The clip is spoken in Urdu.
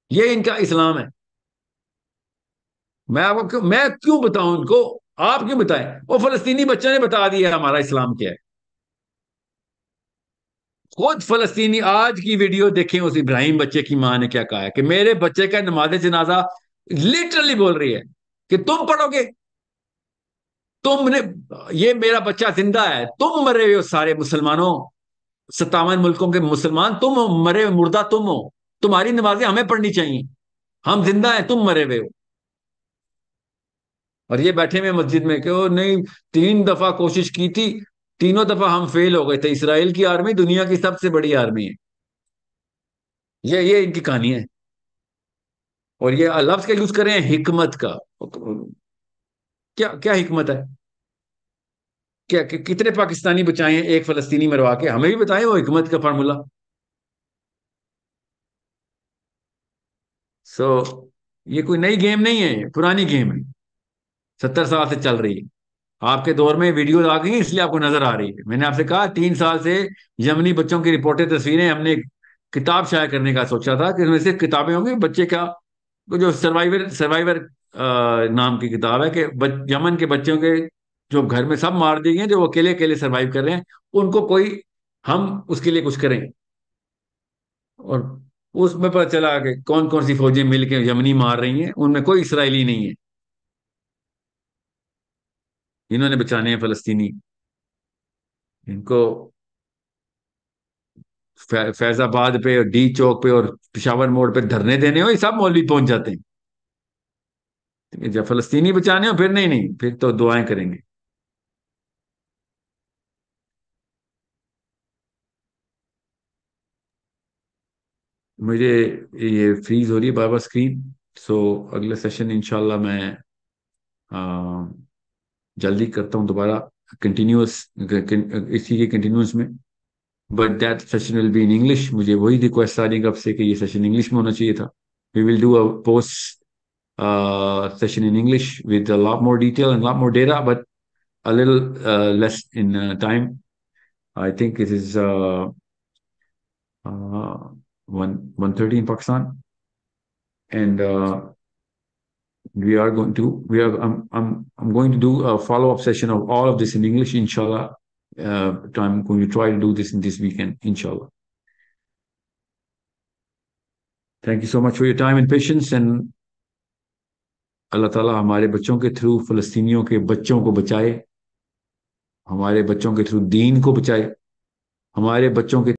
یہ ان کا اسلام ہے. میں کیوں بتاؤں ان کو؟ آپ کیوں بتائیں؟ وہ فلسطینی بچوں نے بتا دیا ہمارا اسلام کیا ہے. خود فلسطینی آج کی ویڈیو دیکھیں، اس ابراہیم بچے کی ماں نے کیا کہا ہے کہ میرے بچے کا نماز جنازہ لٹرلی بول رہی ہے کہ تم پڑھو گے. تم نے یہ میرا بچہ زندہ ہے، تم مرے ہوئے ہو سارے مسلمانوں، 57 ملکوں کے مسلمان، تم ہو مرے ہوئے، مردہ تم ہو. تمہاری نمازیں ہمیں پڑھنی چاہیے. ہم زندہ ہیں، تم مرے ہوئے ہو. اور یہ بیٹھے ہوئے مسجد میں کہ وہ نہیں، 3 دفعہ کوشش کی تھی، تینوں دفعہ ہم فیل ہو گئے تھے. اسرائیل کی آرمی دنیا کی سب سے بڑی آرمی ہے. یہ ان کی کہانی ہے. اور یہ لفظ کا یوز کریں حکمت کا. کیا کیا حکمت ہے؟ کتنے پاکستانی بچائے ہیں ایک فلسطینی مروا کے؟ ہمیں بھی بتائیں وہ حکمت کا فارمولا. سو یہ کوئی نئی گیم نہیں ہے، یہ پرانی گیم ہے، 70 سال سے چل رہی ہے. آپ کے دور میں ویڈیوز آ گئی ہیں اس لیے آپ کو نظر آ رہی ہے. میں نے آپ سے کہا 3 سال سے یمنی بچوں کی رپورٹیں تصویریں ہم نے کتاب شائع کرنے کا سوچا تھا کہ اس میں سے کتابیں ہوں گی بچے کا، جو سروائیور نام کی کتاب ہے کہ یمن کے بچوں کے جو گھر میں سب مار دیے گئے، جو وہ اکیلے اکیلے سروائیو کر رہے ہیں، ان کو کوئی، ہم اس کے لیے کچھ کریں. اور اس میں پتہ چلا کہ کون کون سی فوجیں مل کے یمنی مار رہی ہیں، ان میں کوئی اسرائیلی نہیں ہے. انہوں نے بچانے ہیں فلسطینی. ان کو فیض آباد پہ اور ڈی چوک پہ اور پشاور موڑ پہ دھرنے دینے ہو، یہ سب مولوی پہنچ جاتے ہیں. جب فلسطینی بچانے ہو پھر نہیں، نہیں پھر تو دعائیں کریں گے. مجھے یہ فریز ہو رہی ہے بار بار اسکرین. سو اگلا سیشن انشاءاللہ میں جلدی کرتا ہوں دوبارہ، کنٹینیوس، اسی کے کنٹینیوس میں. But that session will be in English. مجھے وہی ریکویسٹ آ رہی کب سے کہ یہ سیشن انگلش میں ہونا چاہیے تھا. We will do a post session in English with a lot more detail and a lot more data, but a little less in time. I think it is 1:30 in Pakistan, and I'm going to do a follow-up session of all of this in English, inshallah. I'm going to try to do this in this weekend, inshallah. Thank you so much for your time and patience, and اللہ تعالیٰ ہمارے بچوں کے تھرو فلسطینیوں کے بچوں کو بچائے، ہمارے بچوں کے تھرو دین کو بچائے، ہمارے بچوں کے